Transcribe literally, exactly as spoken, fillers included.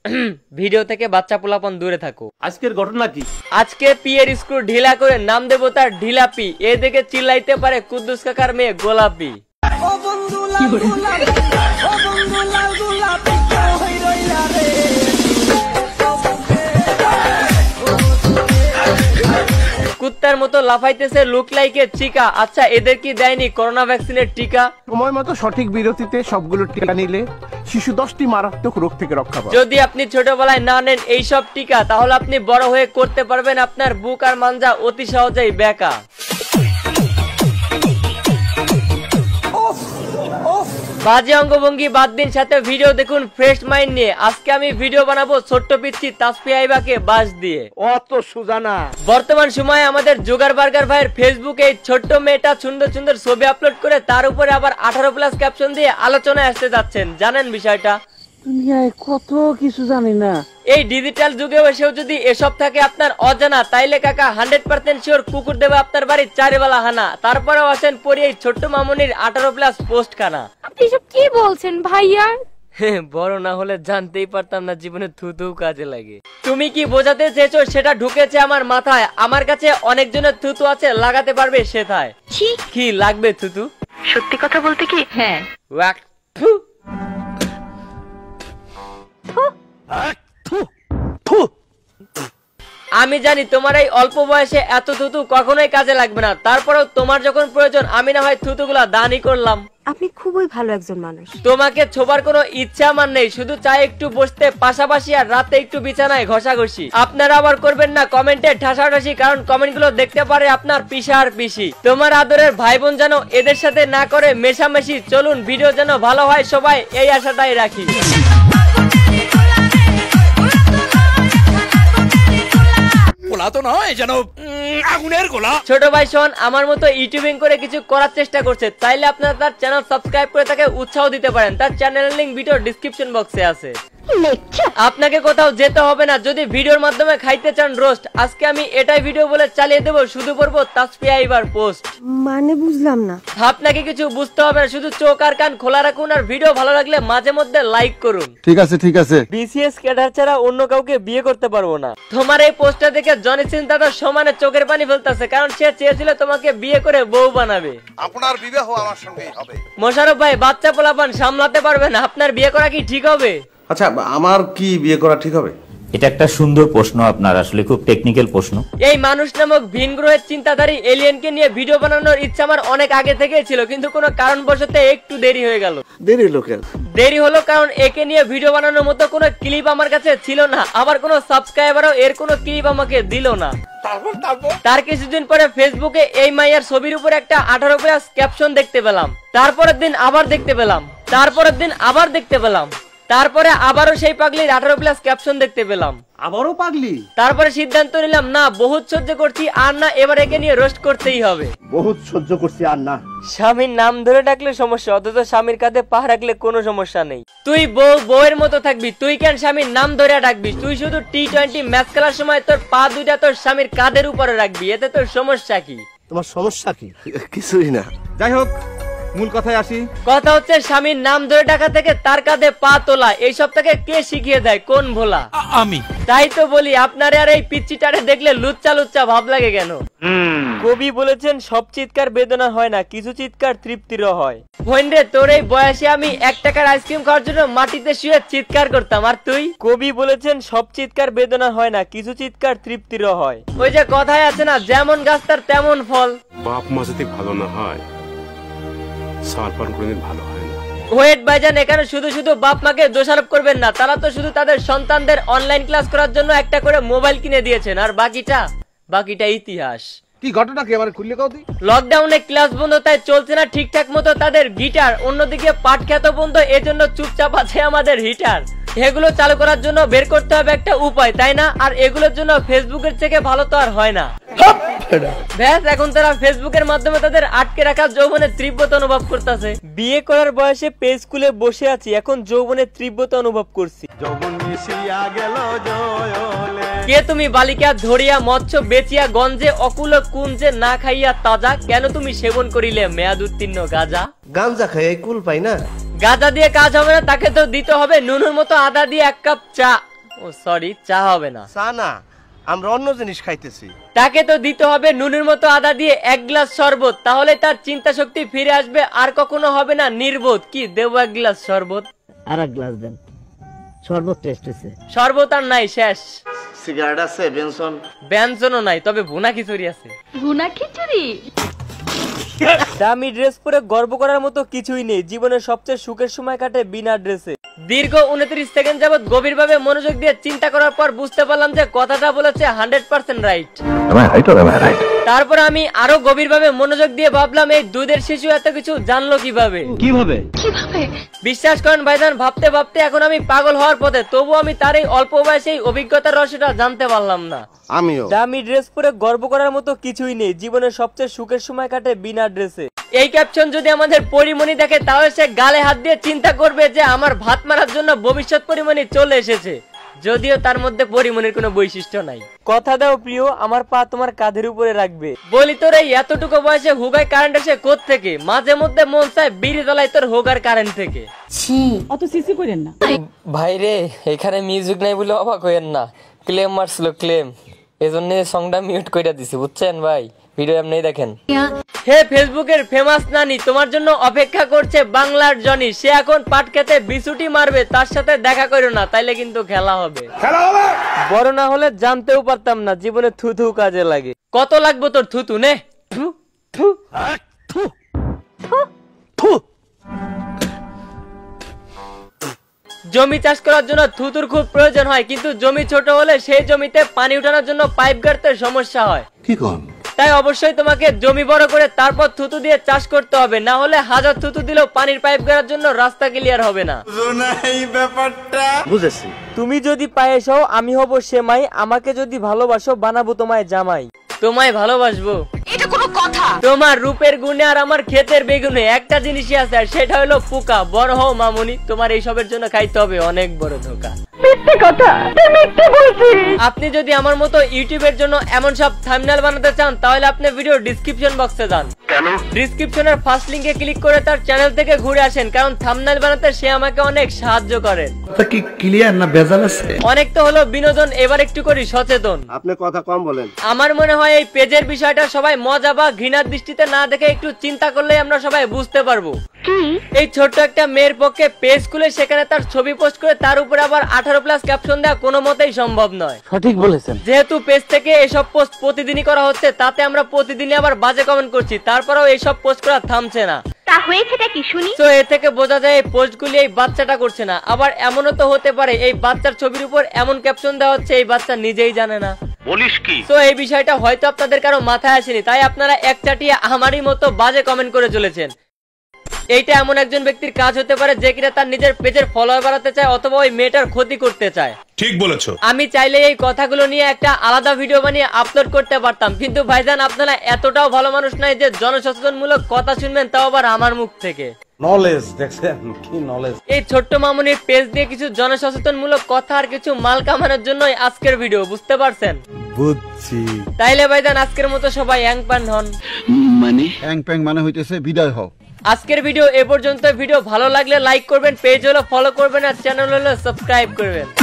Video থেকে বাচ্চা পোলাপন দূরে থাকো। আজকের ঘটনা কি? আজকে পিয়ের স্ক্রু ঢিলা করে নাম দেবো তার ঢিলাপি। এ দেখে চিল্লাইতে পারে কুদ্দুস কাকার মেয়ে গোলাপি। কুত্তার মতো লাফাইতেছে লুক লাইকে চিকা। আচ্ছা এদের কি দেয়নি করোনা ভ্যাকসিনের টিকা? সময় মতো সঠিক বিরতিতে সবগুলো টিকা নিলে শিশু দশটি মারাত্মক রোগ থেকে রক্ষা পাবে। যদি আপনি ছোটবেলায় না নেন এইসব টিকা তাহলে আপনি বড় হয়ে করতে পারবেন আপনার বুক আর মাঞ্জা অতি সহজেই বেকা। বাজে অঙ্গভঙ্গি বাদ দিন, সাথে ভিডিও দেখুন ফ্রেশ মাইন্ড নিয়ে। আজকে আমি ভিডিও বানাবো ছোট্ট পিচ্ছি তাসফিয়া আইবাকে বাস দিয়ে। অত সুজানা বর্তমান সময়ে আমাদের জোগার বার্গার ভাইয়ের ফেসবুকে এই ছোট্ট মেয়েটা সুন্দর সুন্দর ছবি আপলোড করে তার উপরে আবার আঠারো প্লাস ক্যাপশন দিয়ে আলোচনায় আসতে যাচ্ছেন। জানেন বিষয়টা? দুনিয়ায় কত কিছু জানি না। এই ডিজিটাল যুগে এসেও যদি এসব থাকে আপনার অজানা, তাইলে কাকা হান্ড্রেড পার্সেন্ট শিওর কুকুর দেবে আপনার বাড়ির চারিবেলা হানা। তারপরেও আসেন পড়ি এই ছোট্ট মামুনির আঠারো প্লাস পোস্ট খানা। আপনি এসব কি বলছেন ভাইয়া? বড় না হলে জানতেই পারতাম না জীবনে থুতু কাজে লাগে। তুমি কি বোঝাতে চেয়েছো সেটা ঢুকেছে আমার মাথায়। আমার কাছে অনেকজনের থুতু আছে, লাগাতে পারবে সেথায়। কি লাগবে থুতু? সত্যি কথা বলতে কি? হ্যাঁ। আমি জানি তোমার এই অল্প বয়সে এত থুতু কখনোই কাজে লাগবে না, তারপরেও তোমার যখন প্রয়োজন আমি না হয় থুতুগুলা দানই করলাম। আপনি খুবই ভালো একজন মানুষ। তোমাকে ছোবার কোনো ইচ্ছা আমার নেই, শুধু চাই একটু বসতে পাশাপাশি আর রাতে একটু বিছানায় ঘষাঘষি। আপনারা আবার করবেন না কমেন্টে ঠাসাঠাসি, কারণ কমেন্ট গুলো দেখতে পারে আপনার পিসা আর পিসি। তোমার আদরের ভাই বোন যেন এদের সাথে না করে মেশামেশি। চলুন ভিডিও যেন ভালো হয় সবাই এই আশাটাই রাখি। ছোট ভাই শোন আমার মতো ইউটিউবিং করে কিছু করার চেষ্টা করছে, চাইলে আপনারা তার চ্যানেল সাবস্ক্রাইব করে তাকে উৎসাহ দিতে পারেন। তার চ্যানেলের লিংক ভিডিও ডেসক্রিপশন বক্সে আছে। আপনাকে কোথাও যেতে হবে না যদি ভিডিওর মাধ্যমে খাইতে চান রোস্ট। আজকে আমি এটাই ভিডিও বলে চালিয়ে দেবো, শুধু করবো তাসফিয়া আইবার পোস্ট। মানে বুঝলাম না। আপনাকে কিছু বুঝতে হবে না, শুধু চোখ আর কান খোলা রাখুন আর ভিডিও ভালো লাগলে মাঝে মধ্যে লাইক করুন। ঠিক আছে ঠিক আছে। বিসিএস ক্যাডার ছাড়া অন্য কাউকে বিয়ে করতে পারবো না। তোমার এই পোস্টটা দেখে জনি সিং দাদা সমানে চোখের পানি ফেলতেছে, কারণ সে চেয়েছিল তোমাকে বিয়ে করে বউ বানাবে। আপনার বিবাহ আমার সঙ্গেই হবে। মোশারফ ভাই বাচ্চা পোলাপান সামলাতে পারবেন, আপনার বিয়ে করা কি ঠিক হবে? আচ্ছা আমার কি বিয়ে করা ঠিক হবে? এটা একটা সুন্দর প্রশ্ন আপনার, আসলে খুব টেকনিক্যাল প্রশ্ন। এই মানুষ নামক ভিন গ্রহের চিন্তাধারী এলিয়েনকে নিয়ে ভিডিও বানানোর ইচ্ছা আমার অনেক আগে থেকেই ছিল, কিন্তু কোনো কারণবশত একটু দেরি হয়ে গেল। দেরি হলো কেন? দেরি হলো কারণ একে নিয়ে ভিডিও বানানোর মতো কোনো ক্লিপ আমার কাছে ছিল না, আবার কোনো সাবস্ক্রাইবারও এর কোনো ক্লিপ আমাকে দিল না। তার কিছুদিন পরে ফেসবুকে এই মাইয়ার ছবির উপর একটা আঠারো প্লাস ক্যাপশন দেখতে পেলাম। তারপরের দিন আবার দেখতে পেলাম, তারপরের দিন আবার দেখতে পেলাম, তারপরে আবারও সেই পাগলির আঠারো প্লাস ক্যাপশন দেখতে পেলাম। আবারও পাগলি? তারপরে সিদ্ধান্ত নিলাম না বহুত সহ্য করছি আর না, এবার একে নিয়ে রোস্ট করতেই হবে। বহুত সহ্য করছি আর না। স্বামীর নাম ধরে ডাকলে সমস্যা, অথচ স্বামীর কাঁধে পা রাখলে কোনো সমস্যা নেই। তুই বউ বউয়ের মতো থাকবি, তুই কেন স্বামীর নাম ধরে ডাকবি? তুই শুধু টি টোয়েন্টি ম্যাচ খেলার সময় তোর পা দুইটা তোর স্বামীর কাঁধের উপরে রাখবি, এতে তোর সমস্যা কি? তোমার সমস্যা কি? কিছুই না। যাই হোক মূল কথায় আসি। কথা হচ্ছে স্বামীর নাম ধরে ডাকা থেকে তার কাঁধে পা তোলা, এইসব তাকে কে শিখিয়ে দেয়? কোন ভোলা? আমি। তাই তো বলি আপনারে আর এই পিচ্চিটারে দেখলে লুচ্চা লুচ্চা ভাব লাগে কেন? কবি বলেছেন সব চিৎকার বেদনা হয় না, কিছু চিৎকার তৃপ্তিরও হয়। রে তোর এই বয়সে আমি এক টাকার আইসক্রিম খাওয়ার জন্য মাটিতে শুয়ে চিৎকার করতাম, আর তুই? কবি বলেছেন সব চিৎকার বেদনা হয় না, কিছু চিৎকার তৃপ্তিরও হয়। ওই যে কথায় আছে না, যেমন গাছ তার তেমন ফল। বাপ মা যদি ভালো না হয় ভালো হয় না। ওয়েট ভাইজান, এখানে শুধু শুধু বাপ মাকে দোষারোপ করবেন না, তারা তো শুধু তাদের সন্তানদের অনলাইন ক্লাস করার জন্য একটা করে মোবাইল কিনে দিয়েছেন, আর বাকিটা বাকিটা ইতিহাস। কি ঘটনা কি আমার খুললে কও? লকডাউনে ক্লাস বন্ধ, তাই চলছে না ঠিকঠাক মতো তাদের গিটার। অন্যদিকে পাঠ খ্যাত বন্ধ, এজন্য চুপচাপ আছে আমাদের হিটার। এগুলো চালু করার জন্য বের করতে হবে একটা উপায়, তাই না? আর এগুলোর জন্য ফেসবুকের থেকে ভালো তো আর হয় না। ব্যাস এখন তারা ফেসবুকের মাধ্যমে তাদের আটকে রাখা যৌবনের তীব্রতা অনুভব করতেছে। বিয়ে করার বয়সে পেজ খুলে বসে আছি, এখন যৌবনের তীব্রতা অনুভব করছি। কে তুমি বালিকা ধরিয়া মৎস্য বেচিয়া গঞ্জে অকুল কুঞ্জে না খাইয়া তাজা, কেন তুমি সেবন করিলে মেয়াদ উত্তীর্ণ গাঁজা? গাঞ্জা খাই কুল পাই না। গাঁজা দিয়ে কাজ হবে না, তাকে তো দিতে হবে নুনের মতো আদা দিয়ে এক কাপ চা। ও সরি, চা হবে না। চা না, আমরা অন্য জিনিস খাইতেছি। তাকে তো দিতে হবে নুনের মতো আদা দিয়ে এক গ্লাস শরবত, তাহলে তার চিন্তা শক্তি ফিরে আসবে, আর কখনো হবে না নির্বোধ। কি দেবো এক গ্লাস শরবত? আর এক গ্লাস দেন, শরবত টেস্ট হয়েছে। শরবত আর নাই, শেষ। সিগারেট আছে, বেনসন? ব্যঞ্জনও নাই, তবে ভুনা খিচুড়ি আছে। ভুনা খিচুড়ি? দামি ড্রেস পরে গর্ব করার মতো কিছুই নেই, জীবনের সবচেয়ে সুখের সময় কাটে বিনা ড্রেসে। দীর্ঘ উনত্রিশ সেকেন্ড যাবত গভীরভাবে মনোযোগ দিয়ে চিন্তা করার পর বুঝতে পারলাম যে কথাটা বলেছে হান্ড্রেড পার্সেন্ট রাইট। তারপর আমি আরো গভীরভাবে মনোযোগ দিয়ে ভাবলাম, এই দুধের শিশু এত কিছু জানলো কিভাবে? কিভাবে? কিভাবে? বিশ্বাস করেন ভাইজান, ভাবতে ভাবতে এখন আমি পাগল হওয়ার পথে, তবু আমি তার এই অল্প বয়সে এই অভিজ্ঞতার রসটা জানতে পারলাম না। আমিও। দামি ড্রেস পরে গর্ব করার মতো কিছুই নেই, জীবনের সবচেয়ে সুখের সময় কাটে বিনা ড্রেসে। এই ক্যাপশন যদি আমাদের পরিমণি দেখে, তাহলে সে গালে হাত দিয়ে চিন্তা করবে যে আমার ভাত মারার জন্য ভবিষ্যৎ পরিমণি চলে এসেছে, যদিও তার মধ্যে পরিমণির কোনো বৈশিষ্ট্য নাই। কথা দাও প্রিয়, আমার পা তোমার কাঁধের উপরে রাখবে। বলি তোর এই এতটুকু বয়সে হুগায় কারেন্ট আসে কোথা থেকে? মাঝে মধ্যে মন চায় বিড়ি জ্বালাই তোর হোগার কারেন্ট থেকে। অত সিসি করেন না ভাই রে, এখানে মিউজিক নাই বলে অবাক হইেন না, ক্লেম মারছিল ক্লেম, এজন্য সংটা মিউট কইরা দিছি, বুঝছেন ভাই? ভিডিও এমনি দেখেন। হে ফেসবুকের ফেমাস নানি, তোমার জন্য অপেক্ষা করছে বাংলার জনি, সে এখন পাট খেতে বিছুটি মারবে, তার সাথে দেখা করো না, তাইলে কিন্তু খেলা হবে। খেলা হবে বড় না হলে জানতেও পারতাম না জীবনে থুথু কাজে লাগে। কত লাগবে তোর থুতু? নে থু থু থু থু। জমি চাষ করার জন্য থুতুর খুব প্রয়োজন হয়, কিন্তু জমি ছোট হলে সেই জমিতে পানি উঠানোর জন্য পাইপ গাড়তে সমস্যা হয়। কি কোন? তাই অবশ্যই তোমাকে জমি বড় করে তারপর থুতু দিয়ে চাষ করতে হবে, না হলে হাজার থুতু দিলেও পানির পাইপ গাড়ার জন্য রাস্তা ক্লিয়ার হবে না। বুঝেছি। তুমি যদি পায়েস হও আমি হব সেমাই, আমাকে যদি ভালোবাসো বানাবো তোমায় জামাই। তোমায় ভালোবাসবো? এটা কোনো কথা? তোমার রূপের গুণে আর আমার ক্ষেতের বেগুনে একটা জিনিসই আছে, আর সেটা হলো পোকা। বড় হও মামুনি, তোমার এইসবের জন্য খাইতে হবে অনেক বড় ধোকা। মিথ্যে কথা, তুই মিথ্যে বলছিস। আপনি যদি আমার মতো ইউটিউবের জন্য এমন সব থাম্বনেল বানাতে চান, তাহলে আপনি ভিডিও ডেসক্রিপশন বক্সে যান। কেন? ডেসক্রিপশনের ফার্স্ট লিংকে ক্লিক করে তার চ্যানেল থেকে ঘুরে আসেন, কারণ থাম্বনেল বানাতে সে আমাকে অনেক সাহায্য করেন। কি ক্লিয়ার না ভেজাল আছে? অনেক তো হলো বিনোদন, এবার একটু করি সচেতন। আপনি কথা কম বলেন। আমার মনে হয় এই পেজের বিষয়টা সবাই মজা বা ঘৃণার দৃষ্টিতে না দেখে একটু চিন্তা করলেই আমরা সবাই বুঝতে পারবো। এই ছোট্ট একটা মেয়ের পক্ষে পেজ খুলে সেখানে তার ছবি পোস্ট করে তার উপরে আবার আঠারো প্লাস ক্যাপশন দেওয়া কোনো মতেই সম্ভব নয়। সঠিক বলেছেন। যেহেতু পেজ থেকে এসব পোস্ট প্রতিদিনই করা হচ্ছে, তাতে আমরা প্রতিদিনই আবার বাজে কমেন্ট করছি, তারপরেও এইসব পোস্ট করা থামছে না। তা হয়েছেটা কি শুনি? তো এ থেকে বোঝা যায় এই পোস্টগুলি এই বাচ্চাটা করছে না। আবার এমনও তো হতে পারে এই বাচ্চার ছবির উপর এমন ক্যাপশন দেওয়া হচ্ছে এই বাচ্চা নিজেই জানে না। বলিস কি? তো এই বিষয়টা হয়তো আপনাদের কারো মাথায় আসেনি, তাই আপনারা একচাটিয়া আমারই মতো বাজে কমেন্ট করে চলেছেন। এইটা এমন একজন ব্যক্তির কাজ হতে পারে যে কিনা তার নিজের পেজের ফলোয়ার বাড়াতে চায়, অথবা ওই মেয়েটার ক্ষতি করতে চায়। ঠিক বলেছো। আমি চাইলে এই কথাগুলো নিয়ে একটা আলাদা ভিডিও বানিয়ে আপলোড করতে পারতাম, কিন্তু ভাইজান আপনারা এতটাও ভালো মানুষ নাই যে জনসচেতনমূলক কথা শুনবেন, তাও আবার আমার মুখ থেকে। নলেজ দেখছেন কি নলেজ। এই ছোট্ট মামুনির পেজ দিয়ে কিছু জনসচেতনমূলক কথা আর কিছু মাল কামানোর জন্যই আজকের ভিডিও, বুঝতে পারছেন? বুঝছি। তাইলে ভাইজান আজকের মতো সবাই অ্যাং প্যাং হন। মানে অ্যাং প্যাং মানে হইতেছে বিদায় হও। আজকের ভিডিও এ পর্যন্ত। ভিডিও ভালো লাগলে লাইক করবেন, পেজ হলো ফলো করবেন, আর চ্যানেল হলো সাবস্ক্রাইব করবেন।